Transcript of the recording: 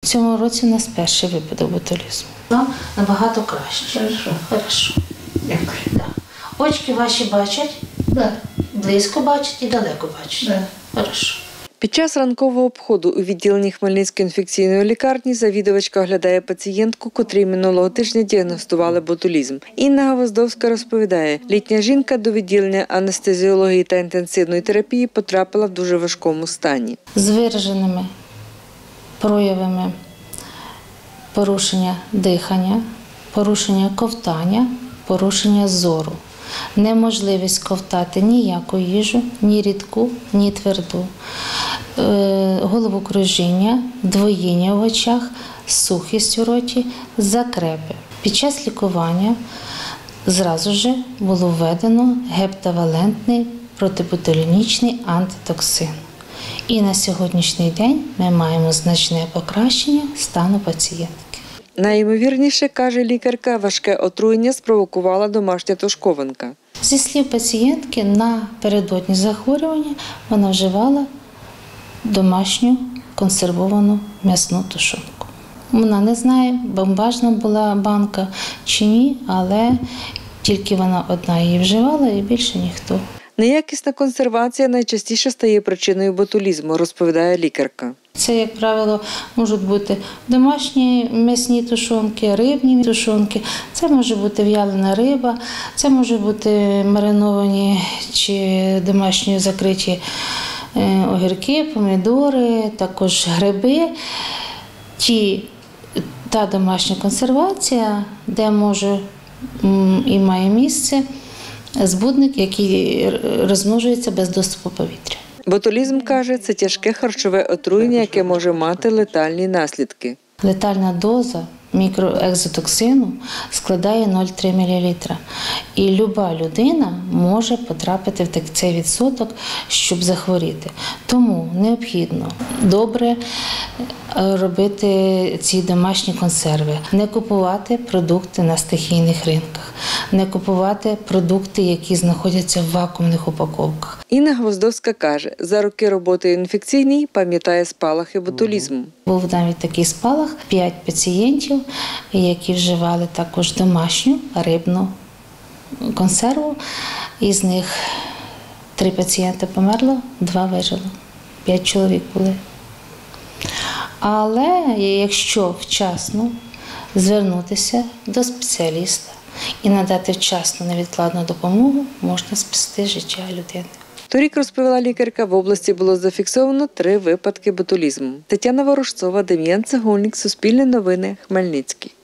цьому році у нас перший випадок ботулізму. Нам набагато краще. Хорошо. Дякую. Да. Очки ваші бачать? Да. Близько бачать і далеко бачать? Да. Хорошо. Під час ранкового обходу у відділенні Хмельницької інфекційної лікарні завідувачка оглядає пацієнтку, котрій минулого тижня діагностували ботулізм. Інна Гвоздовська розповідає, літня жінка до відділення анестезіології та інтенсивної терапії потрапила в дуже важкому стані. З вираженими проявами порушення дихання, порушення ковтання, порушення зору. Неможливість ковтати ніяку їжу, ні рідку, ні тверду. Головокружіння, двоєння в очах, сухість у роті, закрепи. Під час лікування зразу ж було введено гептавалентний протиботулінічний антитоксин. І на сьогоднішній день ми маємо значне покращення стану пацієнтки. Найімовірніше, каже лікарка, важке отруєння спровокувала домашня тушкованка. Зі слів пацієнтки, напередодні захворювання вона вживала домашню консервовану м'ясну тушонку. Вона не знає, бомбажна була банка чи ні, але тільки вона одна її вживала і більше ніхто. Неякісна консервація найчастіше стає причиною ботулізму, розповідає лікарка. Це, як правило, можуть бути домашні м'ясні тушонки, рибні тушонки, це може бути в'ялена риба, це може бути мариновані чи домашні закриті огірки, помідори, також гриби. Та домашня консервація, де може і має місце збудник, який розмножується без доступу повітря. Ботулізм, каже, це тяжке харчове отруєння, яке може мати летальні наслідки. Летальна доза мікроекзотоксину складає 0,3 мл. І люба людина може потрапити в цей відсоток, щоб захворіти. Тому необхідно добре робити ці домашні консерви, не купувати продукти на стихійних ринках, не купувати продукти, які знаходяться в вакуумних упаковках. Інна Гвоздовська каже, за роки роботи в інфекційній пам'ятає спалахи ботулізму. Був навіть такий спалах, 5 пацієнтів, які вживали також домашню рибну консерву. Із них 3 пацієнти померло, 2 вижило. 5 чоловік були. Але якщо вчасно звернутися до спеціаліста і надати вчасну невідкладну допомогу, можна спасти життя людини. Торік, розповіла лікарка, в області було зафіксовано 3 випадки ботулізму. Тетяна Ворожцова, Дем'ян Цегольник, Суспільне новини, Хмельницький.